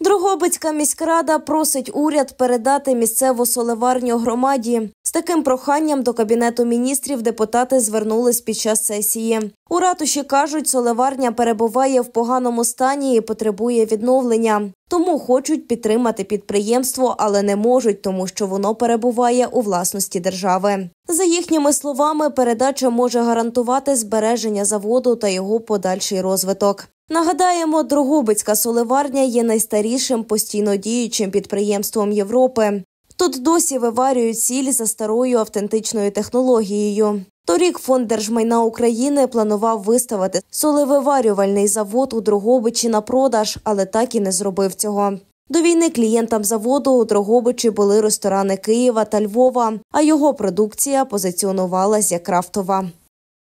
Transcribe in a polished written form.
Дрогобицька міськрада просить уряд передати місцеву солеварню громаді. З таким проханням до Кабінету міністрів депутати звернулись під час сесії. У ратуші кажуть, солеварня перебуває в поганому стані і потребує відновлення. Тому хочуть підтримати підприємство, але не можуть, тому що воно перебуває у власності держави. За їхніми словами, передача може гарантувати збереження заводу та його подальший розвиток. Нагадаємо, Дрогобицька солеварня є найстарішим постійно діючим підприємством Європи. Тут досі виварюють сіль за старою автентичною технологією. Торік Фонд держмайна України планував виставити солевиварювальний завод у Дрогобичі на продаж, але так і не зробив цього. До війни клієнтам заводу у Дрогобичі були ресторани Києва та Львова, а його продукція позиціонувалась як крафтова.